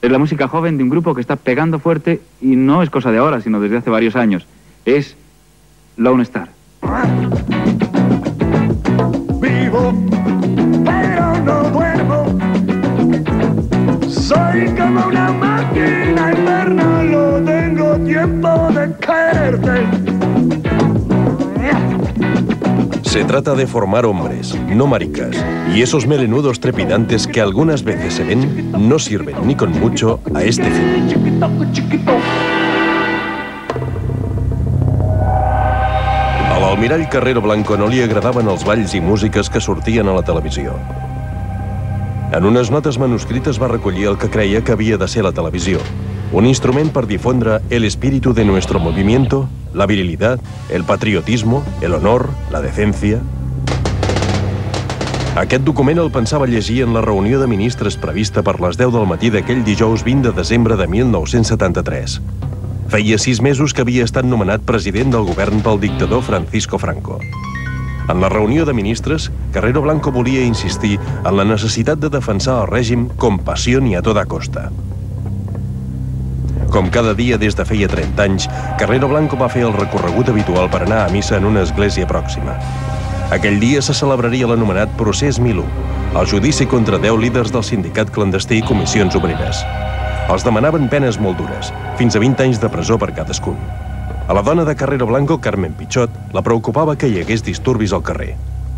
Es la música joven de un grupo que está pegando fuerte y no es cosa de ahora, sino desde hace varios años. Es Lone Star. Vivo, pero no duermo. Soy como una máquina eterna, no tengo tiempo de quererte. Se trata de formar hombres, no maricas. Y esos melenudos trepidantes que algunas veces se ven no sirven ni con mucho a este fin. A l'almirall Carrero Blanco no li agradaven els balls i músiques que sortien a la televisió. En unes notes manuscrites va recollir el que creia que havia de ser la televisió. Un instrument per difondre el espíritu de nuestro movimiento, la virilidad, el patriotismo, el honor, la decencia. Aquest document el pensava llegir en la reunió de ministres prevista per les 10 del matí d'aquell dijous 20 de desembre de 1973. Feia 6 mesos que havia estat nomenat president del govern pel dictador Francisco Franco. En la reunió de ministres, Carrero Blanco volia insistir en la necessitat de defensar el règim con passió i a toda costa. Com cada dia des de feia 30 anys, Carrero Blanco va fer el recorregut habitual per anar a missa en una església pròxima. Aquell dia se celebraria l'anomenat Procés 1001, el judici contra 10 líders del sindicat clandestí i comissions obreres. Els demanaven penes molt dures, fins a 20 anys de presó per cadascun. A la dona de Carrero Blanco, Carmen Pichot, la preocupava que hi hagués disturbis al carrer.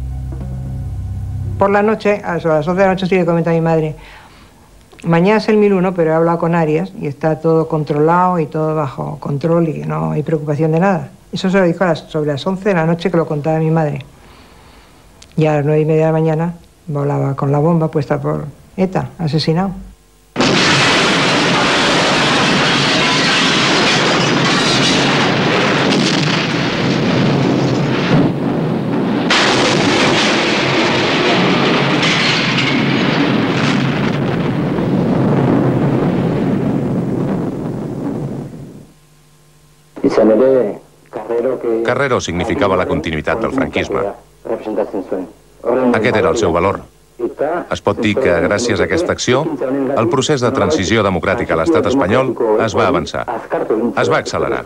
Por la noche, a las 11 de la noche, sí le comento a mi madre: mañana es el 1001, pero he hablado con Arias y está todo controlado y todo bajo control y no hay preocupación de nada. Eso se lo dijo sobre las 11 de la noche, que lo contaba mi madre. Y a las 9:30 de la mañana volaba con la bomba puesta por ETA, asesinado. Carrero significava la continuïtat del franquisme. Aquest era el seu valor. Es pot dir que, gràcies a aquesta acció, el procés de transició democràtica a l'estat espanyol es va avançar. Es va accelerar.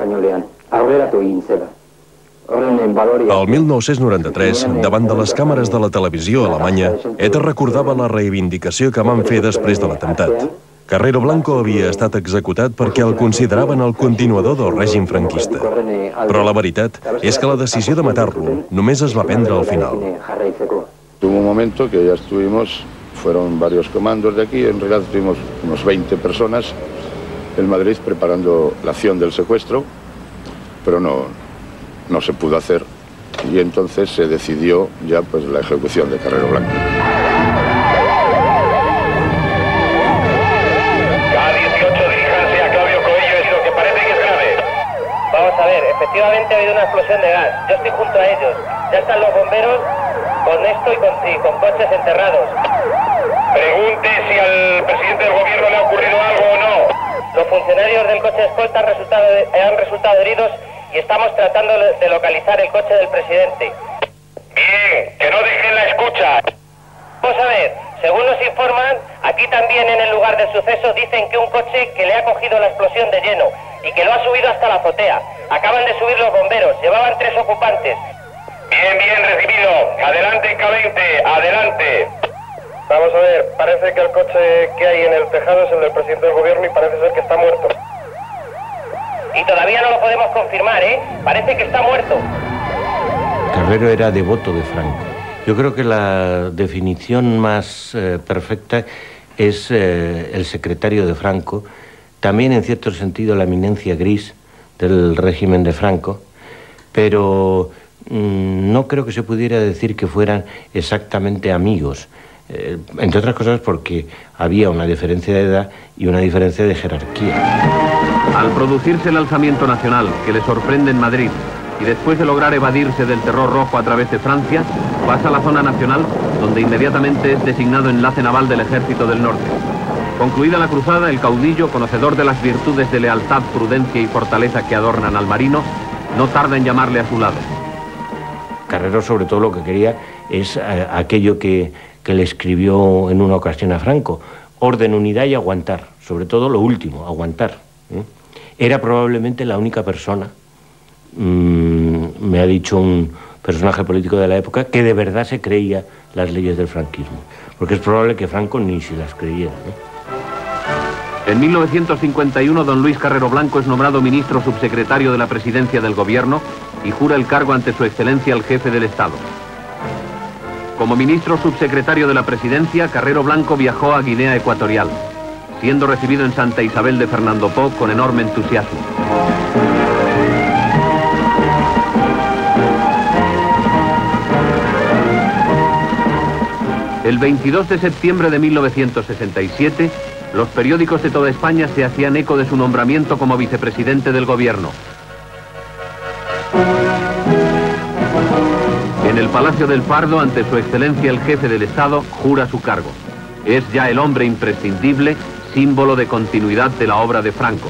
El 1993, davant de les càmeres de la televisió alemanya, ETA recordava la reivindicació que van fer després de l'atemptat. Carrero Blanco havia estat executat perquè el consideraven el continuador del règim franquista. Però la veritat és que la decisió de matar-lo només es va prendre al final. Hubo un momento que ya estuvimos, fueron varios comandos de aquí, en realidad estuvimos unos 20 personas en Madrid preparando la acción del secuestro, pero no se pudo hacer, y entonces se decidió ya pues la ejecución de Carrero Blanco. Efectivamente ha habido una explosión de gas. Yo estoy junto a ellos. Ya están los bomberos con esto y con coches enterrados. Pregunte si al presidente del gobierno le ha ocurrido algo o no. Los funcionarios del coche escolta han resultado heridos y estamos tratando de localizar el coche del presidente. Bien, que no dejen la escucha. Vamos a ver, según nos informan, aquí también en el lugar del suceso dicen que un coche que le ha cogido la explosión de lleno y que lo ha subido hasta la azotea. Acaban de subir los bomberos, llevaban 3 ocupantes. Bien, bien recibido. Adelante, K20, adelante. Vamos a ver, parece que el coche que hay en el tejado es el del presidente del gobierno y parece ser que está muerto. Y todavía no lo podemos confirmar, ¿eh? Parece que está muerto. Carrero era devoto de Franco. Yo creo que la definición más perfecta es el secretario de Franco, también en cierto sentido la eminencia gris del régimen de Franco, pero no creo que se pudiera decir que fueran exactamente amigos, entre otras cosas porque había una diferencia de edad y una diferencia de jerarquía. Al producirse el alzamiento nacional que le sorprende en Madrid y después de lograr evadirse del terror rojo a través de Francia, pasa a la zona nacional, donde inmediatamente es designado enlace naval del Ejército del Norte. Concluida la cruzada, el caudillo, conocedor de las virtudes de lealtad, prudencia y fortaleza que adornan al marino, no tarda en llamarle a su lado. Carrero sobre todo lo que quería es aquello que le escribió en una ocasión a Franco: orden, unidad y aguantar. Sobre todo lo último, aguantar. Era probablemente la única persona, me ha dicho un personaje político de la época, que de verdad se creía las leyes del franquismo. Porque es probable que Franco ni se las creyera, En 1951, don Luis Carrero Blanco es nombrado ministro subsecretario de la Presidencia del Gobierno y jura el cargo ante su excelencia el jefe del Estado. Como ministro subsecretario de la Presidencia, Carrero Blanco viajó a Guinea Ecuatorial, siendo recibido en Santa Isabel de Fernando Poo con enorme entusiasmo. El 22 de septiembre de 1967, los periódicos de toda España se hacían eco de su nombramiento como vicepresidente del Gobierno. En el Palacio del Pardo, ante su excelencia el jefe del Estado, jura su cargo. Es ya el hombre imprescindible, símbolo de continuidad de la obra de Franco.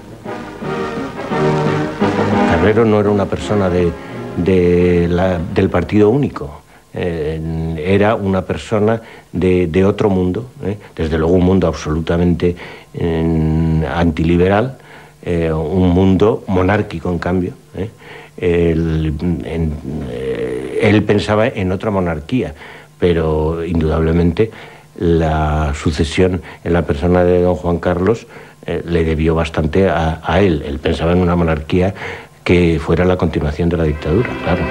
Carrero no era una persona del partido único. Era una persona de otro mundo, desde luego un mundo absolutamente antiliberal, un mundo monárquico en cambio. Él pensaba en otra monarquía, pero indudablemente la sucesión en la persona de don Juan Carlos le debió bastante a él. Él pensaba en una monarquía que fuera la continuación de la dictadura, claro.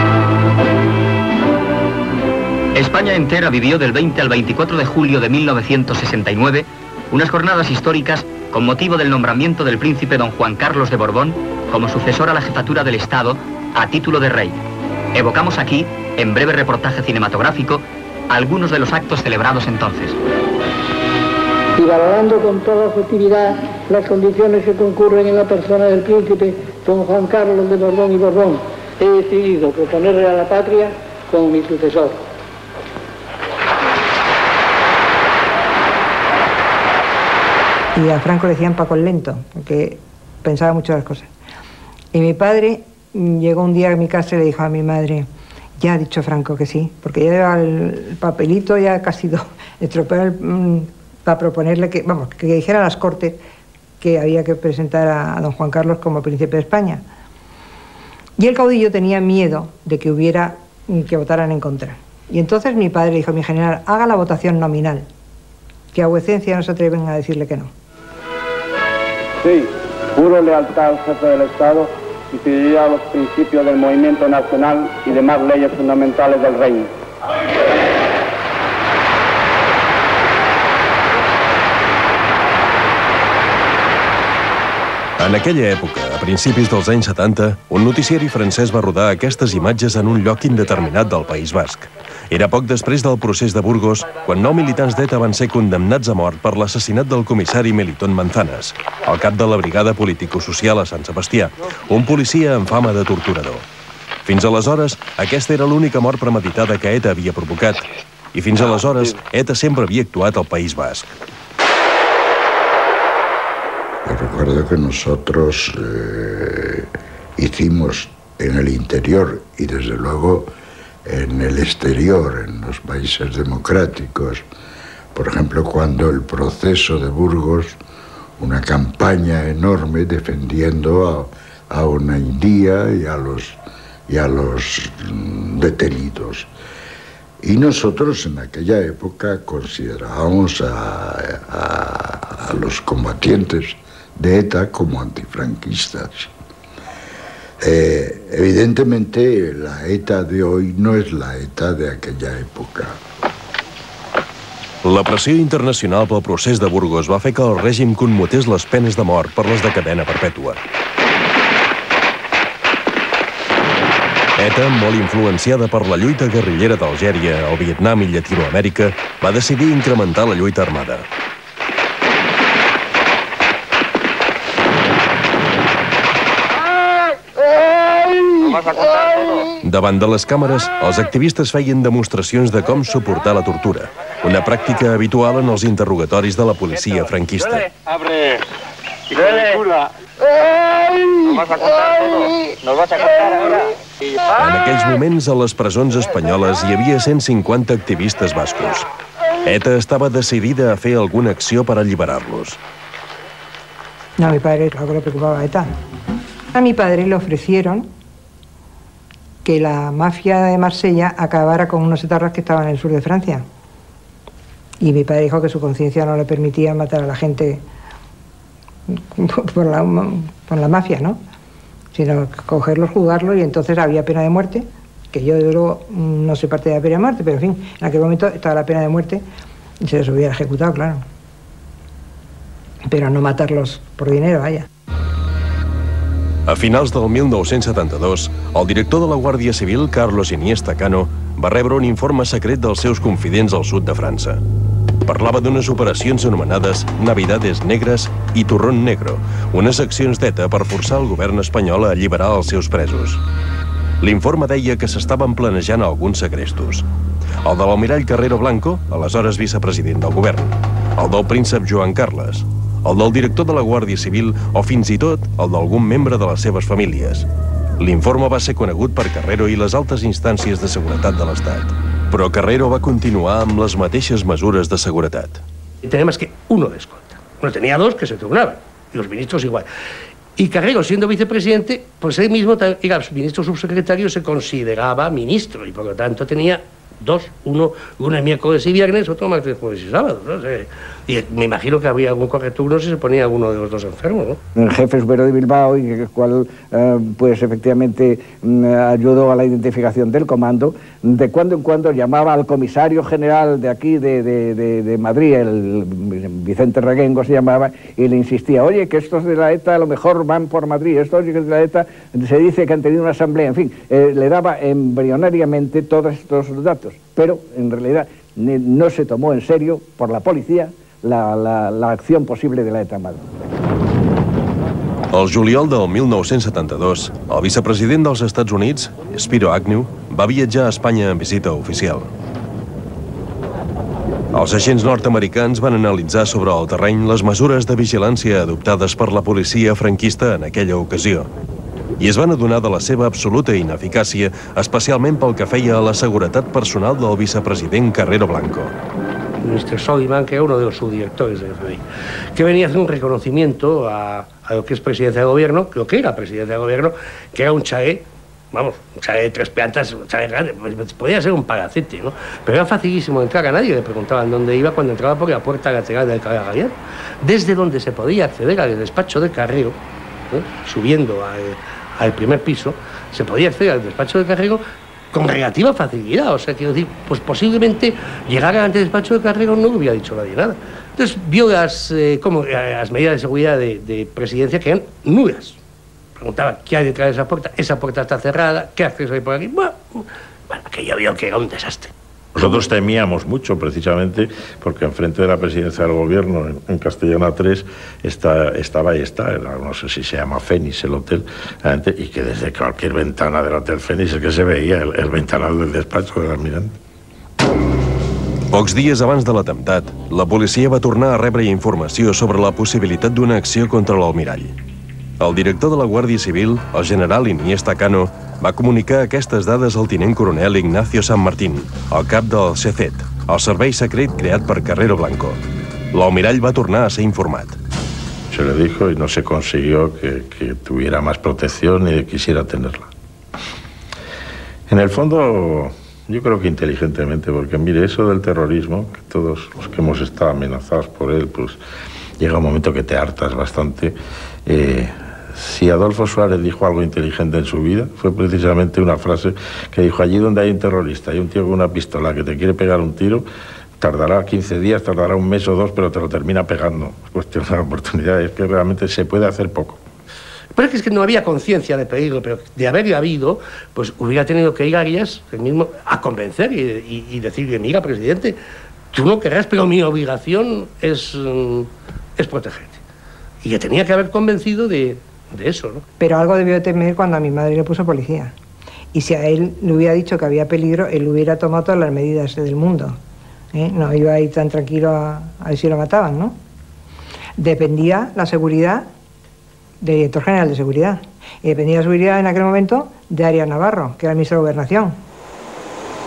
España entera vivió del 20 al 24 de julio de 1969 unas jornadas históricas con motivo del nombramiento del príncipe don Juan Carlos de Borbón como sucesor a la jefatura del Estado a título de rey. Evocamos aquí, en breve reportaje cinematográfico, algunos de los actos celebrados entonces. Y valorando con toda objetividad las condiciones que concurren en la persona del príncipe don Juan Carlos de Borbón y Borbón, he decidido proponerle a la patria como mi sucesor. Y a Franco le decían Paco el Lento, porque pensaba mucho las cosas. Y mi padre llegó un día a mi casa y le dijo a mi madre, ya ha dicho Franco que sí, porque ya llevaba el papelito ya casi estropeado para proponerle que, vamos, que dijera a las Cortes que había que presentar a don Juan Carlos como príncipe de España. Y el caudillo tenía miedo de que que votaran en contra. Y entonces mi padre le dijo a mi general, haga la votación nominal, que a vuecencia no se atreven a decirle que no. Sí, juro lealtad al jefe del Estado y fidelidad a los principios del movimiento nacional y demás leyes fundamentales del reino. En aquella època, a principis dels anys 70, un noticiari francès va rodar aquestes imatges en un lloc indeterminat del País Basc. Era poc després del procés de Burgos, quan 9 militants d'ETA van ser condemnats a mort per l'assassinat del comissari Melitón Manzanas, el cap de la brigada político-social a Sant Sebastià, un policia amb fama de torturador. Fins aleshores, aquesta era l'única mort premeditada que ETA havia provocat, i fins aleshores, ETA sempre havia actuat al País Basc. Recuerdo que nosotros hicimos en el interior y desde luego en el exterior, en los países democráticos, por ejemplo, cuando el proceso de Burgos, una campaña enorme defendiendo a Onaindía y a los detenidos. Y nosotros en aquella época considerábamos a los combatientes de ETA como antifranquistas. Evidentemente la ETA de hoy no es la ETA de aquella època. La pressió internacional pel procés de Burgos va fer que el règim commutés les penes de mort per les de cadena perpètua. ETA, molt influenciada per la lluita guerrillera d'Algèria, el Vietnam i Llatinoamèrica, va decidir incrementar la lluita armada. Davant de les càmeres, els activistes feien demostracions de com suportar la tortura, una pràctica habitual en els interrogatoris de la policia franquista. En aquells moments, a les presons espanyoles hi havia 150 activistes bascos. ETA estava decidida a fer alguna acció per alliberar-los. No, a mi padre, claro que le preocupaba ETA. A mi padre le ofrecieron que la mafia de Marsella acabara con unos etarras que estaban en el sur de Francia. Y mi padre dijo que su conciencia no le permitía matar a la gente por la mafia, ¿no? Sino cogerlos, juzgarlos, y entonces había pena de muerte, que yo luego no soy parte de la pena de muerte, pero en fin, en aquel momento estaba la pena de muerte y se les hubiera ejecutado, claro. Pero no matarlos por dinero, vaya. A finals del 1972, el director de la Guàrdia Civil, Carlos Iniesta Cano, va rebre un informe secret dels seus confidents al sud de França. Parlava d'unes operacions anomenades Navidades Negres i Turrón Negro, unes accions d'ETA per forçar el govern espanyol a alliberar els seus presos. L'informe deia que s'estaven planejant alguns segrestos. El de l'almirall Carrero Blanco, aleshores vicepresident del govern, el del príncep Joan Carles, el del director de la Guàrdia Civil o fins i tot el d'algun membre de les seves famílies. L'informe va ser conegut per Carrero i les altes instàncies de seguretat de l'Estat. Però Carrero va continuar amb les mateixes mesures de seguretat. Tenemos que uno de escolta. Bueno, tenía dos que se turnaban, y los ministros igual. Y Carrero, siendo vicepresidente, pues él mismo era ministro subsecretario, se consideraba ministro, y por lo tanto tenía dos, uno el miércoles y viernes, otro martes, jueves y sábado, ¿no? Y me imagino que había algún correturno si se ponía alguno de los dos enfermos, ¿no? El jefe superior de Bilbao, y el cual pues efectivamente ayudó a la identificación del comando, de cuando en cuando llamaba al comisario general de aquí, de Madrid, el Vicente Reguengo se llamaba, y le insistía, oye, que estos de la ETA a lo mejor van por Madrid, estos de la ETA se dice que han tenido una asamblea, en fin, le daba embrionariamente todos estos datos, pero en realidad no se tomó en serio por la policía la acción possible de l'ETA en Madrid. El juliol del 1972, el vicepresident dels Estats Units, Spiro Agnew, va viatjar a Espanya en visita oficial. Els agents nord-americans van analitzar sobre el terreny les mesures de vigilància adoptades per la policia franquista en aquella ocasió i es van adonar de la seva absoluta ineficàcia, especialment pel que feia a la seguretat personal del vicepresident Carrero Blanco. Mr. Soliman, que era uno de los subdirectores del FBI, que venía a hacer un reconocimiento a lo que es presidencia de gobierno, lo que era presidencia de gobierno, que era un chalet, vamos, un chalet de 3 plantas, un chalet grande, pues podía ser un palacete, ¿no? Pero era facilísimo entrar, a nadie le preguntaban dónde iba cuando entraba por la puerta lateral del Caballo Galiano, desde donde se podía acceder al despacho de Carrero, ¿no? Subiendo al primer piso, se podía acceder al despacho de Carrero con relativa facilidad, o sea, quiero decir, pues posiblemente llegar al despacho de Carrero no hubiera dicho nadie nada. Entonces vio las medidas de seguridad de presidencia que eran nulas. Preguntaba, ¿qué hay detrás de esa puerta está cerrada, ¿qué acceso hay por aquí? Bueno, que yo vio que era un desastre. Nosotros temíamos mucho, precisamente, porque enfrente de la presidencia del gobierno, en Castellana 3, estaba y está, no sé si se llama Fénix, el hotel, y que desde cualquier ventana del Hotel Fénix es que se veía el ventanal del despacho del almirante. Pocs dies abans de l'atemptat, la policia va tornar a rebre informació sobre la possibilitat d'una acció contra l'almirall. El director de la Guàrdia Civil, el general Iniesta Cano, va comunicar aquestes dades al tinent coronel Ignacio San Martín, el cap del CECET, el servei secret creat per Carrero Blanco. L'almirall va tornar a ser informat. Se le dijo y no se consiguió que tuviera más protección ni quisiera tenerla. En el fondo, yo creo que inteligentemente, porque mire, eso del terrorismo, que todos los que hemos estado amenazados por él, pues llega un momento que te hartas bastante. Si Adolfo Suárez dijo algo inteligente en su vida, fue precisamente una frase que dijo: allí donde hay un terrorista, hay un tío con una pistola que te quiere pegar un tiro, tardará 15 días, tardará un mes o 2, pero te lo termina pegando. Es cuestión de la oportunidad, es que realmente se puede hacer poco. Pero es que no había conciencia de peligro, pero de haberlo habido, pues hubiera tenido que ir a Arias el mismo a convencer y decirle: mira, presidente, tú no querrás, pero mi obligación es protegerte. Y que tenía que haber convencido de eso, ¿no? Pero algo debió de temer cuando a mi madre le puso policía. Y si a él le hubiera dicho que había peligro, él hubiera tomado todas las medidas del mundo. No iba a ir tan tranquilo a ver si lo mataban, ¿no? Dependía la seguridad del director general de seguridad. Y dependía la seguridad en aquel momento de Arias Navarro, que era el ministro de Gobernación.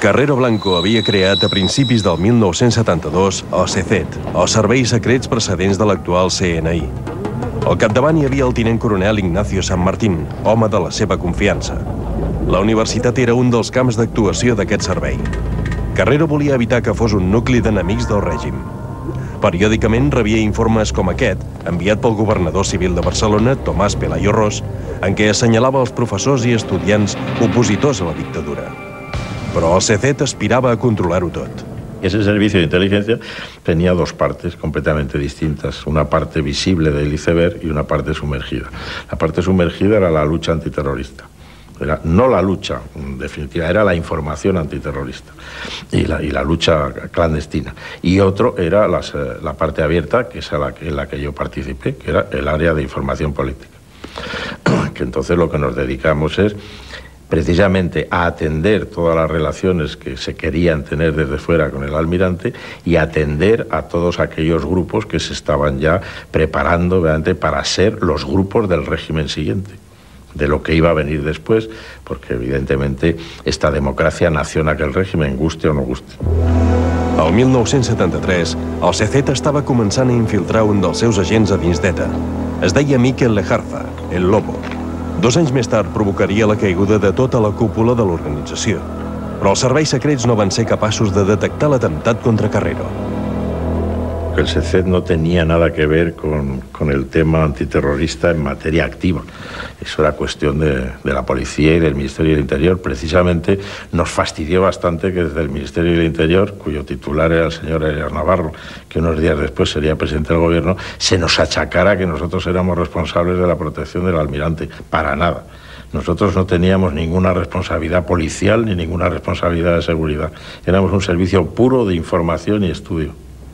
Carrero Blanco havia creat a principis del 1972 el CECET, els serveis secrets precedents de l'actual CNI. Al capdavant hi havia el tinent coronel Ignacio San Martín, home de la seva confiança. La universitat era un dels camps d'actuació d'aquest servei. Carrero volia evitar que fos un nucli d'enemics del règim. Periòdicament rebia informes com aquest, enviat pel governador civil de Barcelona, Tomàs Pelayo Ros, en què assenyalava els professors i estudiants opositors a la dictadura. Però el CECET aspirava a controlar-ho tot. Ese servicio de inteligencia tenía dos partes completamente distintas, una parte visible del iceberg y una parte sumergida. La parte sumergida era la lucha antiterrorista. Era no la lucha, en definitiva, era la información antiterrorista y la lucha clandestina. Y otro era la parte abierta, que es en la que yo participé, que era el área de información política. Que entonces lo que nos dedicamos es precisamente a atender todas las relaciones que se querían tener desde fuera con el almirante y atender a todos aquellos grupos que se estaban ya preparando obviamente para ser los grupos del régimen siguiente, de lo que iba a venir después, porque evidentemente esta democracia nació en aquel régimen, guste o no guste. El 1973, el CECET estava començant a infiltrar un dels seus agents a dins d'ETA. Es deia Miquel Lejarza, el Lobo. 2 anys més tard provocaria la caiguda de tota la cúpula de l'organització. Però els serveis secrets no van ser capaços de detectar l'atemptat contra Carrero. El CECET no tenía nada que ver con el tema antiterrorista en materia activa. Eso era cuestión de la policía y del Ministerio del Interior. Precisamente nos fastidió bastante que desde el Ministerio del Interior, cuyo titular era el señor Elias Navarro, que unos días después sería presidente del gobierno, se nos achacara que nosotros éramos responsables de la protección del almirante. Para nada. Nosotros no teníamos ninguna responsabilidad policial ni ninguna responsabilidad de seguridad. Éramos un servicio puro de información y estudio.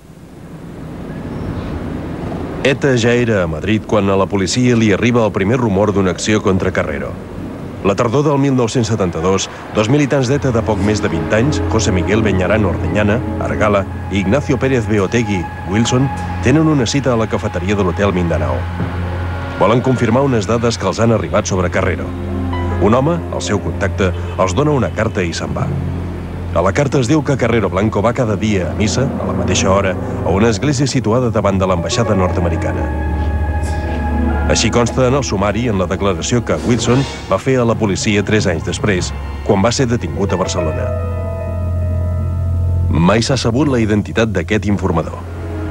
ETA ja era a Madrid quan a la policia li arriba el primer rumor d'una acció contra Carrero. La tardor del 1972, 2 militants d'ETA de poc més de 20 anys, José Miguel Beñarán Ordeñana, Argala, i Ignacio Pérez Beotegui, Wilson, tenen una cita a la cafeteria de l'Hotel Mindanao. Volen confirmar unes dades que els han arribat sobre Carrero. Un home, el seu contacte, els dona una carta i se'n va. A la carta es diu que Carrero Blanco va cada dia a missa, a la mateixa hora, a una església situada davant de l'ambaixada nord-americana. Així consta en el sumari en la declaració que Wilson va fer a la policia 3 anys després, quan va ser detingut a Barcelona. Mai s'ha sabut la identitat d'aquest informador.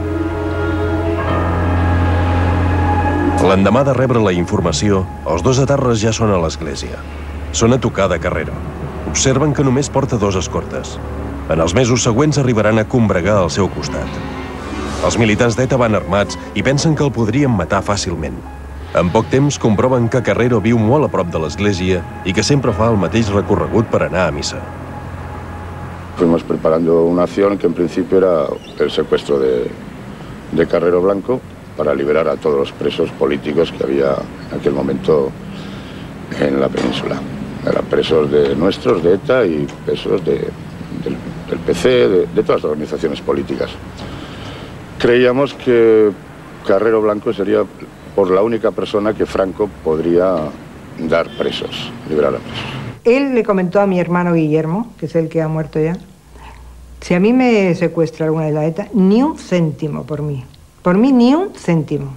L'endemà de rebre la informació, els 2 etarres ja són a l'església. Són a tocar de Carrero. Observen que només porta 2 escortes. En els mesos següents arribaran a combregar al seu costat. Els militants d'ETA van armats i pensen que el podrien matar fàcilment. En poc temps comproven que Carrero viu molt a prop de l'església i que sempre fa el mateix recorregut per anar a missa. Fuimos preparando una acción que en principio era el secuestro de Carrero Blanco para liberar a todos los presos políticos que había en aquel momento en la península. Eran presos nuestros, de ETA, y presos del PC, de todas las organizaciones políticas. Creíamos que Carrero Blanco sería por la única persona que Franco podría dar presos, liberar a presos. Él le comentó a mi hermano Guillermo, que es el que ha muerto ya, si a mí me secuestra alguna de la ETA, ni un céntimo por mí. Por mí ni un céntimo.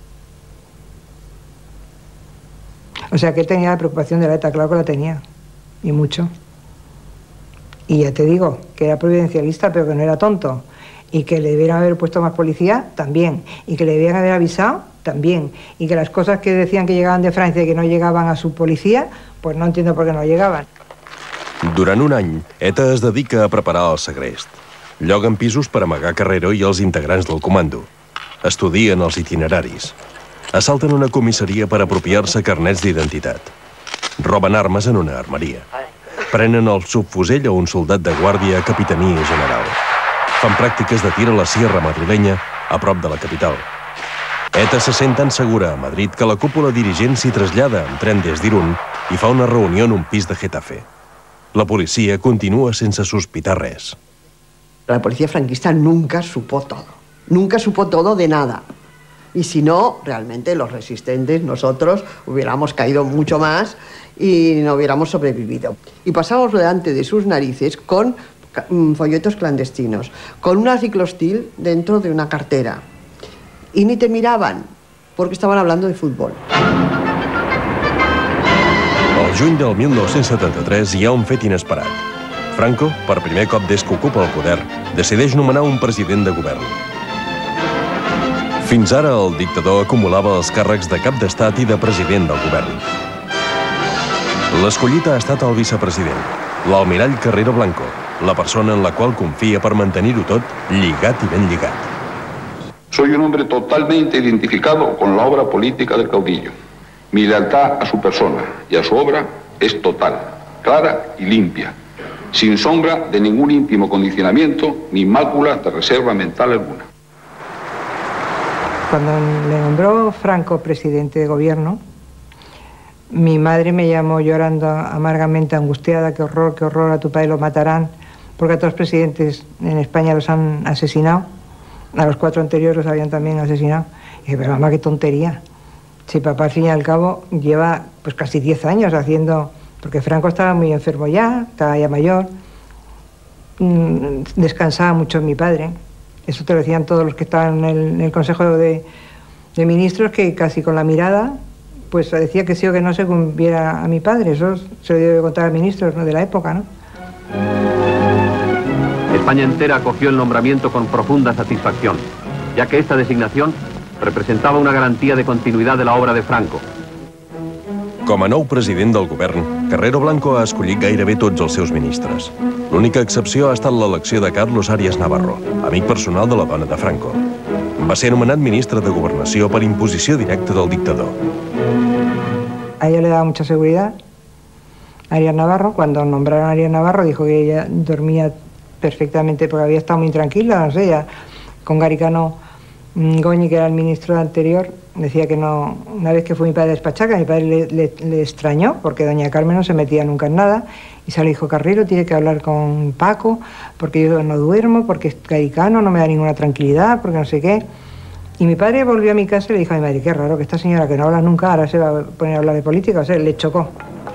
O sea, que él tenía la preocupación de la ETA, claro que la tenía, y mucho. Y ya te digo, que era providencialista, pero que no era tonto. Y que le debieran haber puesto más policía, también. Y que le debieran haber avisado, también. Y que las cosas que decían que llegaban de Francia y que no llegaban a su policía, pues no entiendo por qué no llegaban. Durant un any, ETA es dedica a preparar el segrest. Lloguen pisos per amagar Carrero i els integrants del comando. Estudien els itineraris. Assalten una comissaria per apropiar-se carnets d'identitat. Roben armes en una armeria. Prenen el subfusell a un soldat de guàrdia a capitania general. Fan pràctiques de tir a la sierra madrilenya, a prop de la capital. ETA se sent tan segura a Madrid que la cúpula dirigent s'hi trasllada en tren des d'Irún i fa una reunió en un pis de Getafe. La policia continua sense sospitar res. La policía franquista nunca supo todo. Nunca supo todo de nada. Y si no, realmente los resistentes, nosotros, hubiéramos caído mucho más y no hubiéramos sobrevivido. Y pasamos delante de sus narices con folletos clandestinos, con una ciclostil dentro de una cartera. Y ni te miraban, porque estaven hablando de futbol. Al juny del 1973 hi ha un fet inesperat. Franco, per primer cop des que ocupa el poder, decideix nomenar un president de govern. Fins ara, el dictador acumulava els càrrecs de cap d'estat i de president del govern. L'escollit ha estat el vicepresident, l'almirall Carrero Blanco, la persona en la qual confia per mantenir-ho tot lligat i ben lligat. Soy un hombre totalmente identificado con la obra política del caudillo. Mi lealtad a su persona y a su obra es total, clara y limpia, sin sombra de ningún íntimo condicionamiento ni mácula de reserva mental alguna. Cuando le nombró Franco presidente de gobierno, mi madre me llamó llorando amargamente, angustiada: qué horror, a tu padre lo matarán, porque a todos los presidentes en España los han asesinado, a los 4 anteriores los habían también asesinado. Y dije, pero mamá, qué tontería. Si papá al fin y al cabo lleva pues casi 10 años haciendo, porque Franco estaba muy enfermo ya, estaba ya mayor, descansaba mucho mi padre. Eso te lo decían todos los que estaban en el Consejo de Ministros, que casi con la mirada pues decía que sí o que no según viera a mi padre. Eso se lo debe contar al ministro, ¿no?, de la época, ¿no? España entera acogió el nombramiento con profunda satisfacción, ya que esta designación representava una garantia de continuïtat de l'obra de Franco. Com a nou president del govern, Carrero Blanco ha escollit gairebé tots els seus ministres. L'única excepció ha estat l'elecció de Carlos Arias Navarro, amic personal de la dona de Franco. Va ser nomenat ministre de Governació per imposició directa del dictador. A ella le daba mucha seguridad. Arias Navarro, cuando nombraron a Arias Navarro, dijo que ella dormía perfectamente porque había estado muy tranquila, no sé, ya con Garicano Goñi, que era el ministro anterior, decía que no. Una vez que fue mi padre a despachar, que a mi padre le extrañó, porque doña Carmen no se metía nunca en nada, y se le dijo: Carrero tiene que hablar con Paco, porque yo no duermo, porque es Garicano, no me da ninguna tranquilidad, porque no sé qué. Y mi padre volvió a mi casa y le dijo a mi madre: qué raro que esta señora que no habla nunca ahora se va a poner a hablar de política. O sea, le chocó.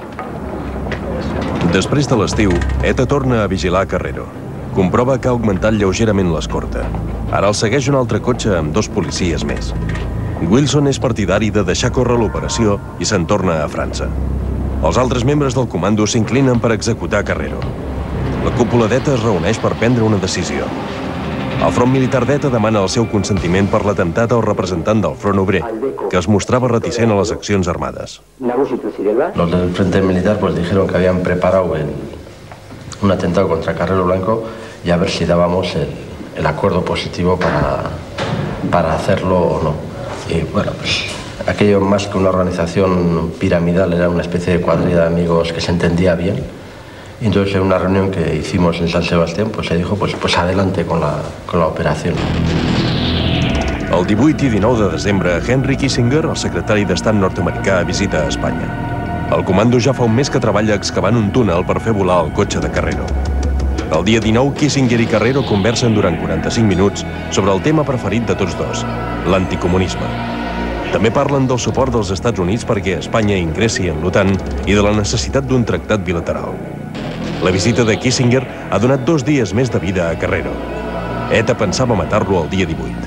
Després de l'estiu, ETA torna a vigilar Carrero. Comprova que ha augmentat lleugerament l'escorta. Ara el segueix un altre cotxe amb 2 policies més. Wilson és partidari de deixar córrer l'operació i se'n torna a França. Els altres membres del comando s'inclinen per executar Carrero. La cúpula d'ETA es reuneix per prendre una decisió. El front militar d'ETA demana el seu consentiment per l'atemptat al representant del front obrer, que es mostrava reticent a les accions armades. Los del frente militar pues dijeron que habían preparado un atentado contra Carrero Blanco y a ver si dábamos el acuerdo positivo para hacerlo o no. Y bueno, pues aquello más que una organización piramidal era una especie de cuadrilla de amigos que se entendía bien. Y entonces en una reunión que hicimos en San Sebastián pues se dijo pues adelante con la operación. El 18 i 19 de desembre, Henry Kissinger, el secretari d'Estat nord-americà, visita a Espanya. El comando ja fa un mes que treballa excavant un túnel per fer volar el cotxe de Carrero. El dia 19, Kissinger i Carrero conversen durant 45 minuts sobre el tema preferit de tots dos, l'anticomunisme. També parlen del suport dels Estats Units perquè Espanya ingressi en l'OTAN i de la necessitat d'un tractat bilateral. La visita de Kissinger ha donat 2 dies més de vida a Carrero. ETA pensava matar-lo el dia 18.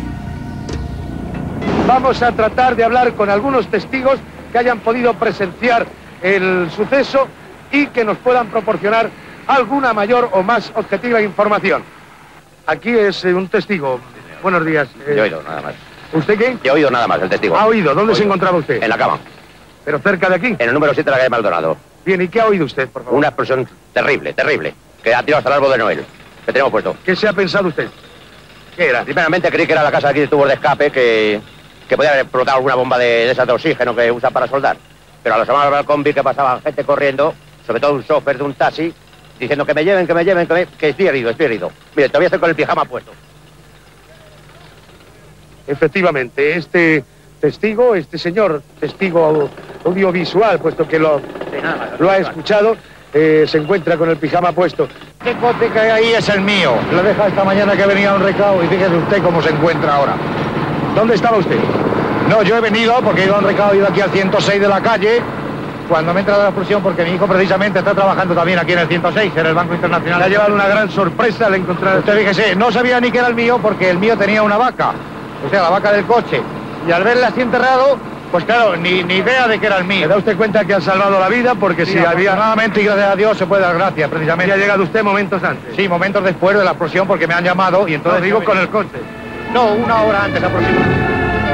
Vamos a tratar de hablar con algunos testigos que hayan podido presenciar el suceso y que nos puedan proporcionar alguna mayor o más objetiva información. Aquí es un testigo. Buenos días. Yo he oído nada más. ¿Usted qué? Yo he oído nada más, el testigo. ¿Ha oído? ¿Dónde se encontraba usted? En la cama. ¿Pero cerca de aquí? En el número 7 de la calle Maldonado. Bien, ¿y qué ha oído usted, por favor? Una explosión terrible, terrible, que ha tirado hasta el árbol de Noel, que tenemos puesto. ¿Qué se ha pensado usted? ¿Qué era? Primeramente creí que era la casa aquí de tubos de escape, que podía haber explotado alguna bomba de esas de oxígeno que usan para soldar. Pero al asomar al balcón vi que pasaba gente corriendo, sobre todo un chofer de un taxi, diciendo que me lleven, que estoy herido, estoy herido. Mire, todavía estoy con el pijama puesto. Efectivamente, este testigo, este señor, testigo audiovisual, puesto que lo ha escuchado, se encuentra con el pijama puesto. Este coche que hay ahí es el mío. Lo deja esta mañana que venía un recado y fíjese usted cómo se encuentra ahora. ¿Dónde estaba usted? No, yo he venido porque he ido a un recado, he ido aquí al 106 de la calle, cuando me he entrado a la explosión, porque mi hijo precisamente está trabajando también aquí en el 106, en el Banco Internacional. Le ha llevado una gran sorpresa al encontrar... Usted fíjese, no sabía ni que era el mío porque el mío tenía una vaca, o sea, la vaca del coche. Y al verla así enterrado, pues claro, ni idea de que era el mío. ¿Se da usted cuenta que ha salvado la vida? Porque sí, si había... Afortunadamente, y gracias a Dios, se puede dar gracias, precisamente. ¿Y ha llegado usted momentos antes? Sí, momentos después de la explosión, porque me han llamado y entonces... No, digo con el coche. No, una hora antes aproximadamente.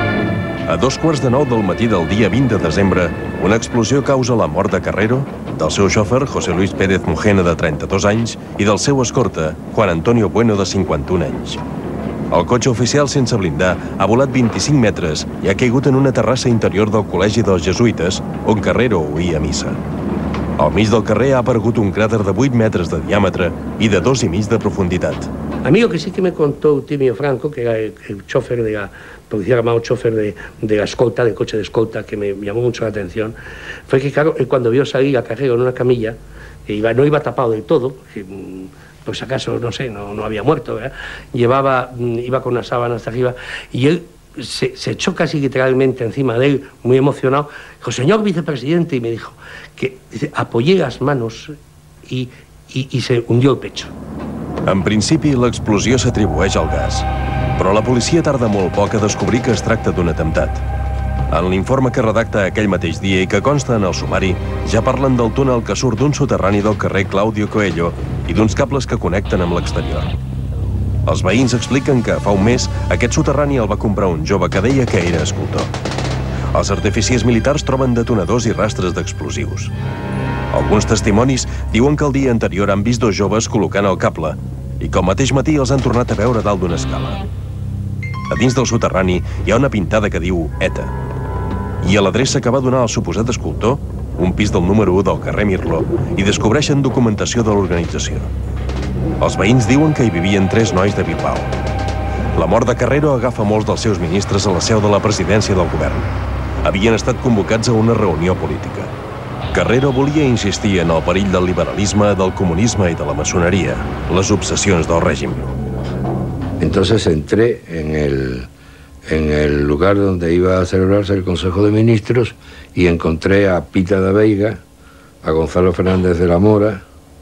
A 2:15 del matí del dia 20 de desembre, una explosió causa la mort de Carrero, del seu xòfer, José Luis Pérez Mujena, de 32 anys, i del seu escorta, Juan Antonio Bueno, de 51 anys. El cotxe oficial sense blindar ha volat 25 metres i ha caigut en una terrassa interior del Col·legi dels Jesuïtes, on Carrero oïa missa. Al mig del carrer ha aparegut un cràter de 8 metres de diàmetre i de 2,5 de profunditat. A mí lo que sí que me contó Eutimio Franco, que era el chofer de la policía, llamado chofer de la escolta, del coche de escolta, que me llamó mucho la atención, fue que, claro, él cuando vio salir a Carrero en una camilla, no iba tapado del todo, porque, pues acaso, no sé, no había muerto, ¿verdad? Iba con una sábana hasta arriba, y él se echó casi literalmente encima de él, muy emocionado. Dijo, señor vicepresidente, y me dijo que apoyé las manos y se hundió el pecho. En principi, l'explosió s'atribueix al gas, però la policia tarda molt poc a descobrir que es tracta d'un atemptat. En l'informe que redacta aquell mateix dia i que consta en el sumari, ja parlen del túnel que surt d'un soterrani del carrer Claudio Coelho i d'uns cables que connecten amb l'exterior. Els veïns expliquen que fa un mes aquest soterrani el va comprar un jove que deia que era escultor. Els artificiers militars troben detonadors i rastres d'explosius. Alguns testimonis diuen que el dia anterior han vist 2 joves col·locant el cable i que al mateix matí els han tornat a veure dalt d'una escala. A dins del soterrani hi ha una pintada que diu ETA. I a l'adreça que va donar el suposat escultor, un pis del número 1 del carrer Mirlo, hi descobreixen documentació de l'organització. Els veïns diuen que hi vivien 3 nois de Bilbao. La mort de Carrero agafa molts dels seus ministres a la seu de la presidència del govern. Havien estat convocats a una reunió política. Carrero volia insistir en el perill del liberalisme, del comunisme i de la maçoneria, les obsessions del règim. Entonces entré en el lugar donde iba a celebrarse el Consejo de Ministros y encontré a Pita da Veiga, a Gonzalo Fernández de la Mora,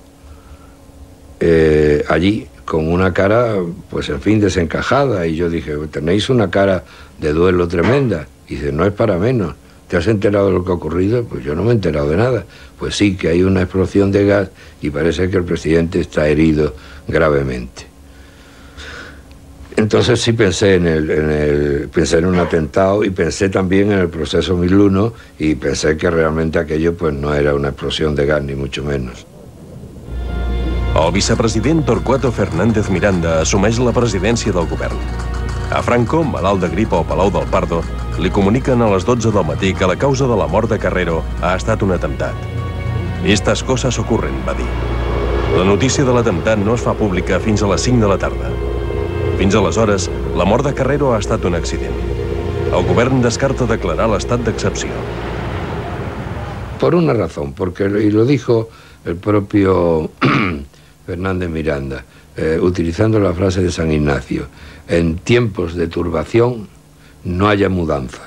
allí con una cara, pues en fin, desencajada. Y yo dije, tenéis una cara de duelo tremenda. Y dice, no es para menos. ¿Te has enterado de lo que ha ocurrido? Pues yo no me he enterado de nada. Pues sí, que hay una explosión de gas y parece que el presidente está herido gravemente. Entonces sí pensé en un atentado y pensé también en el proceso 1001 y pensé que realmente aquello pues no era una explosión de gas, ni mucho menos. El vicepresident Torquato Fernández Miranda assumeix la presidència del govern. A Franco, malalt de grip al Palau del Pardo, li comuniquen a les 12 del matí que la causa de la mort de Carrero ha estat un atemptat. Estas cosas ocurren, va dir. La notícia de l'atemptat no es fa pública fins a les 5 de la tarda. Fins aleshores, la mort de Carrero ha estat un accident. El govern descarta declarar l'estat d'excepció. Por una razón, porque, y lo dijo el propio Fernández Miranda, utilizando la frase de San Ignacio, en tiempos de turbación no haya mudanza.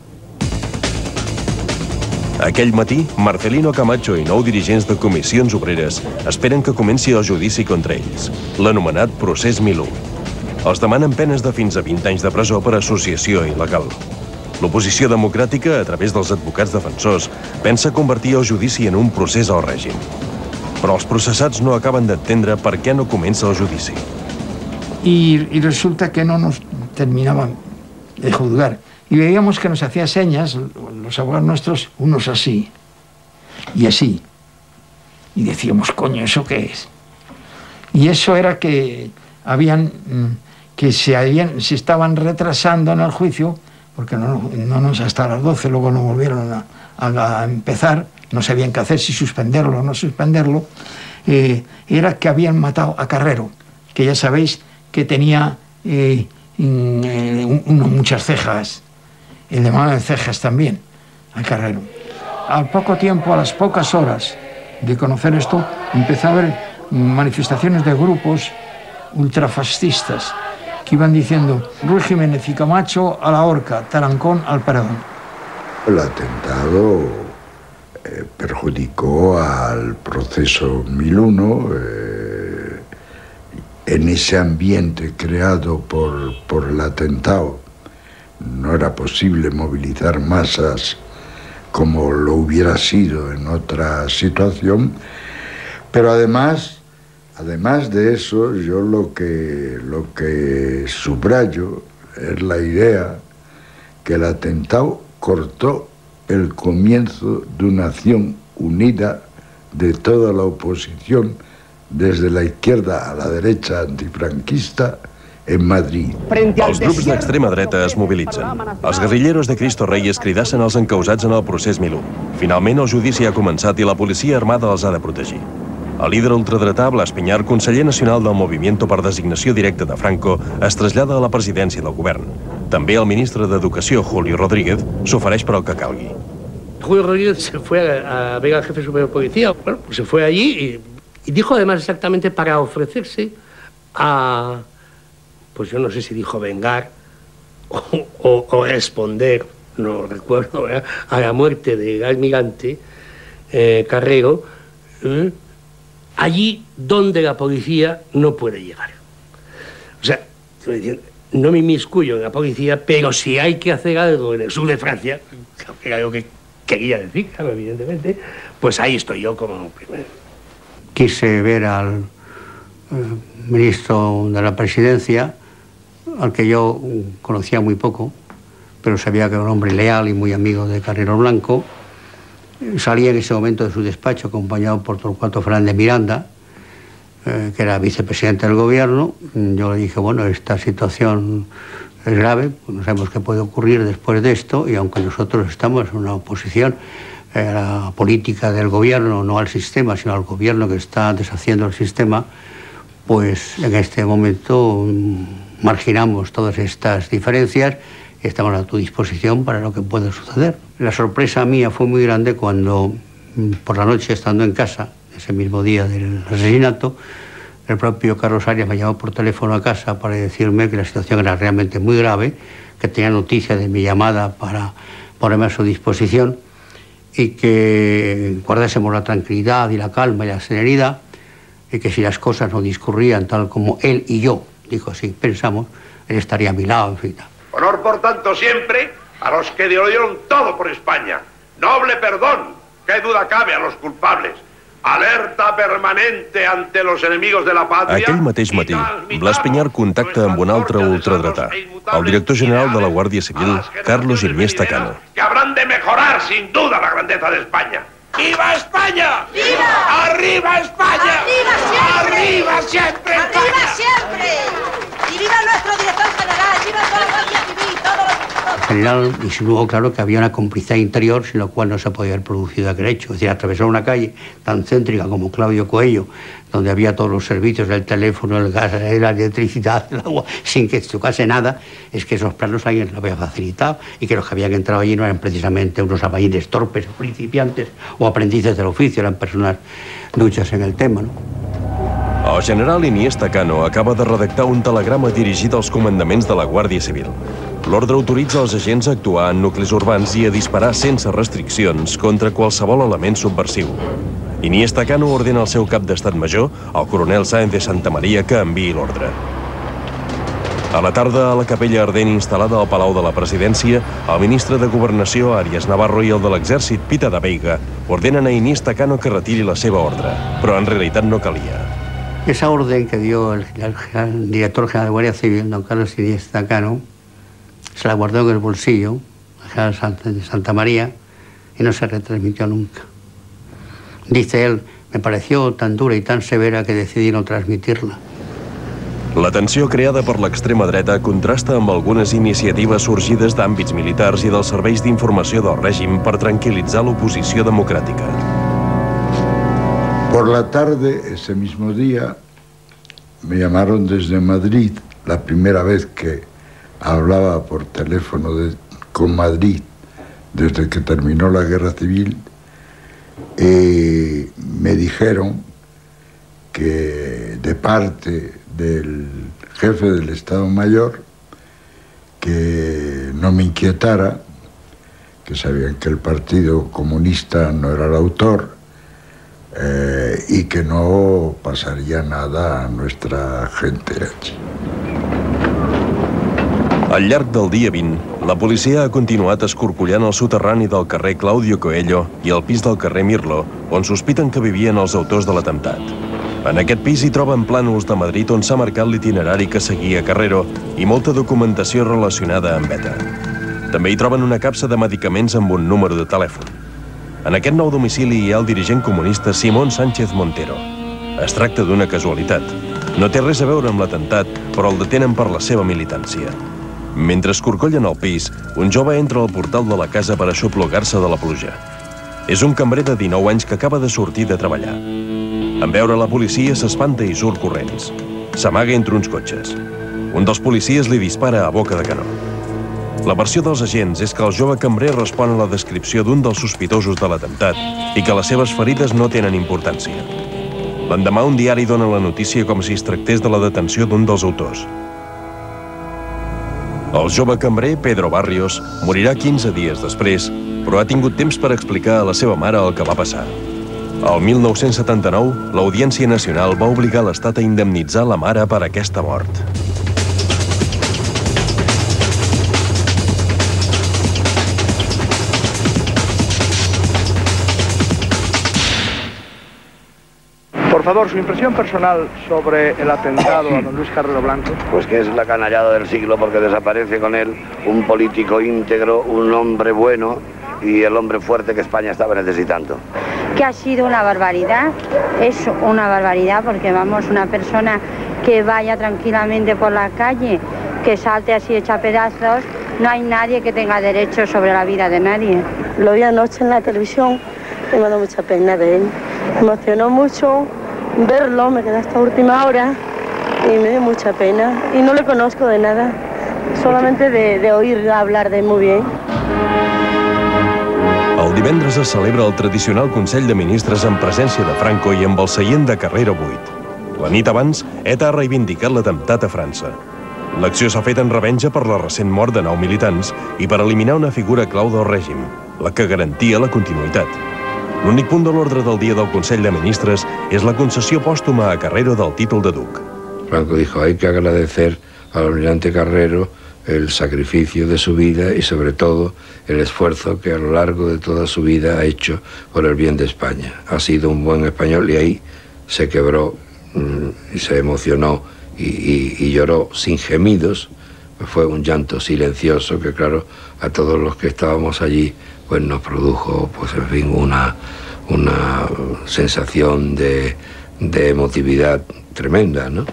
Aquell matí, Marcelino Camacho i 9 dirigents de comissions obreres esperen que comenci el judici contra ells, l'anomenat procés 1001. Els demanen penes de fins a 20 anys de presó per associació il·legal. L'oposició democràtica, a través dels advocats defensors, pensa convertir el judici en un procés al règim. Però els processats no acaben d'entendre per què no comença el judici. Y resulta que no nos terminaban de juzgar. Y veíamos que nos hacía señas, los abogados nuestros, unos así y así. Y decíamos, coño, ¿eso qué es? Y eso era que se estaban retrasando en el juicio, porque hasta las 12 luego no volvieron a empezar, no sabían qué hacer, si suspenderlo o no suspenderlo, era que habían matado a Carrero, que ya sabéis que tenía muchas cejas, el de mano de cejas también, a Carrero. Al poco tiempo, a las pocas horas de conocer esto, empezó a haber manifestaciones de grupos ultrafascistas que iban diciendo Ruiz Jiménez y Camacho a la horca, Tarancón al paredón. El atentado perjudicó al proceso 1001 en ese ambiente creado por el atentado. No era posible movilizar masas como lo hubiera sido en otra situación, pero además de eso, yo lo que subrayo es la idea que el atentado cortó el comienzo de una acción unida de toda la oposición, desde la izquierda a la derecha antifranquista, en Madrid. Els grups d'extrema dreta es mobilitzen. Els guerrilleros de Cristo Rey es cridassen els encausats en el procés 1001. Finalment, el judici ha començat i la policia armada els ha de protegir. El líder ultradretà, Blas Piñar, conseller nacional del Movimiento per designació directa de Franco, es trasllada a la presidència del govern. També el ministre d'Educació, Julio Rodríguez, s'ofereix per al que calgui. Julio Rodríguez se fue a ver al jefe superior de policía. Bueno, pues se fue allí y dijo además exactamente para ofrecerse a, pues yo no sé si dijo vengar o responder, no recuerdo, ¿verdad?, a la muerte del almirante Carrero, allí donde la policía no puede llegar. O sea, no me inmiscuyo en la policía, pero si hay que hacer algo en el sur de Francia, que era lo que quería decir, claro, evidentemente, pues ahí estoy yo como primero. Quise ver al ministro de la presidencia, al que yo conocía muy poco, pero sabía que era un hombre leal y muy amigo de Carrero Blanco. Salí en ese momento de su despacho acompañado por Torcuato Fernández Miranda, que era vicepresidente del gobierno. Yo le dije, bueno, esta situación es grave, no sabemos qué puede ocurrir después de esto, y aunque nosotros estamos en una oposición a la política del gobierno, no al sistema, sino al gobierno que está deshaciendo el sistema, pues en este momento marginamos todas estas diferencias y estamos a tu disposición para lo que pueda suceder. La sorpresa mía fue muy grande cuando, por la noche, estando en casa, ese mismo día del asesinato, el propio Carlos Arias me llamó por teléfono a casa para decirme que la situación era realmente muy grave, que tenía noticia de mi llamada para ponerme a su disposición y que guardásemos la tranquilidad y la calma y la serenidad, y que si las cosas no discurrían tal como él y yo, dijo así, pensamos, él estaría a mi lado, en fin. Honor, por tanto, siempre a los que lo dieron todo por España. Noble perdón, qué duda cabe, a los culpables. Alerta permanente ante los enemigos de la patria. Aquell mateix matí, Blas Piñar contacta amb un altre ultradretà, el director general de la Guàrdia Civil, Carlos Iniesta Cano. Que habrán de mejorar, sin duda, la grandeza de España. ¡Viva España! ¡Viva! ¡Arriba España! ¡Arriba siempre! ¡Arriba siempre! ¡Arriba siempre! ¡Y viva nuestro director general! ¡Viva toda la Guardia Civil! ¡Todos los... El general insinuó, claro, que había una complicidad interior sin lo cual no se podía haber producido aquel hecho. Es decir, atravesar una calle tan céntrica como Claudio Coello, donde había todos los servicios, el teléfono, el gas, la electricidad, el agua, sin que tocase nada, es que esos planos alguien lo había facilitado y que los que habían entrado allí no eran precisamente unos albañiles torpes o principiantes o aprendices del oficio, eran personas duchas en el tema, ¿no? El general Iniesta Cano acaba de redactar un telegrama dirigit als comandaments de la Guàrdia Civil. L'ordre autoritza els agents a actuar en nuclis urbans i a disparar sense restriccions contra qualsevol element subversiu. Iniesta Cano ordena al seu cap d'estat major, el coronel Sáenz de Santa Maria, que enviï l'ordre. A la tarda, a la capella ardent instal·lada al Palau de la Presidència, el ministre de Governació, Arias Navarro, i el de l'Exèrcit, Pita de Veiga, ordenen a Iniesta Cano que retiri la seva ordre, però en realitat no calia. Esa orden que dio el director general de Guardia Civil, don Carlos Iniesta Cano, se la guardó en el bolsillo, el general de Santa María, y no se retransmitió nunca. Dice él, me pareció tan dura y tan severa que decidí no transmitirla. La tensió creada per l'extrema dreta contrasta amb algunes iniciatives sorgides d'àmbits militars i dels serveis d'informació del règim per tranquil·litzar l'oposició democràtica. Por la tarde, ese mismo día, me llamaron desde Madrid, la primera vez que hablaba por teléfono con Madrid desde que terminó la guerra civil, me dijeron que de parte del jefe del Estado Mayor, que no me inquietara, que sabían que el Partido Comunista no era el autor y que no pasaría nada a nuestra gente allí. Al llarg del dia 20, la policia ha continuat escorcollant el soterrani del carrer Claudio Coelho i el pis del carrer Mirlo, on sospiten que vivien els autors de l'atemptat. En aquest pis hi troben plànols de Madrid on s'ha marcat l'itinerari que seguia Carrero i molta documentació relacionada amb ETA. També hi troben una capsa de medicaments amb un número de telèfon. En aquest nou domicili hi ha el dirigent comunista Simón Sánchez Montero. Es tracta d'una casualitat. No té res a veure amb l'atemptat, però el detenen per la seva militància. Mentre escorcollen el pis, un jove entra al portal de la casa per aixoplugar-se de la pluja. És un cambrer de 19 anys que acaba de sortir de treballar. En veure la policia s'espanta i surt corrents. S'amaga entre uns cotxes. Un dels policies li dispara a boca de canó. La versió dels agents és que el jove cambrer respon a la descripció d'un dels sospitosos de l'atemptat i que les seves ferides no tenen importància. L'endemà un diari dona la notícia com si es tractés de la detenció d'un dels autors. El jove cambrer, Pedro Barrios, morirà 15 dies després, però ha tingut temps per explicar a la seva mare el que va passar. El 1979, l'Audiència Nacional va obligar l'Estat a indemnitzar la mare per aquesta mort. Por favor, su impresión personal sobre el atentado a don Luis Carrero Blanco. Pues que es la canallada del siglo porque desaparece con él un político íntegro, un hombre bueno y el hombre fuerte que España estaba necesitando. Que ha sido una barbaridad, es una barbaridad porque vamos, una persona que vaya tranquilamente por la calle, que salte así hecha pedazos, no hay nadie que tenga derecho sobre la vida de nadie. Lo vi anoche en la televisión y me da mucha pena de él. Me emocionó mucho verlo, me quedé hasta última hora y me dio mucha pena. Y no le conozco de nada, solamente de oír hablar de él muy bien. El divendres es celebra el tradicional Consell de Ministres en presència de Franco i amb el seient de Carrero buit. La nit abans, ETA ha reivindicat l'atemptat a França. L'acció s'ha fet en revenja per la recent mort de 9 militants i per eliminar una figura clau del règim, la que garantia la continuïtat. L'únic punt de l'ordre del dia del Consell de Ministres és la concessió pòstuma a Carrero del títol de duc. Franco dijo, hay que agradecer al almirante Carrero el sacrificio de su vida y sobre todo el esfuerzo que a lo largo de toda su vida ha hecho por el bien de España. Ha sido un buen español y ahí se quebró y se emocionó y lloró sin gemidos. Fue un llanto silencioso que claro, a todos los que estábamos allí pues nos produjo pues en fin una sensación de emotividad tremenda, ¿no?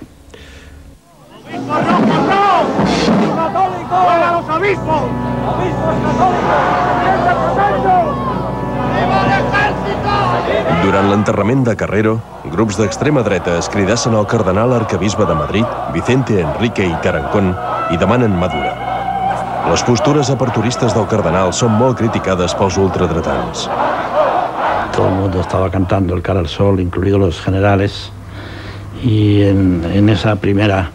¡Fuera los obispos! ¡Obispos católicos! ¡Viva el ejército! Durant l'enterrament de Carrero, grups d'extrema dreta es cridassen al cardenal arquebisbe de Madrid, Vicente Enrique y Tarancón, i demanen mà dura. Les postures aperturistes del cardenal són molt criticades pels ultradretans. Todo el mundo estaba cantando el cara al sol, incluidos los generales, y en esa primera,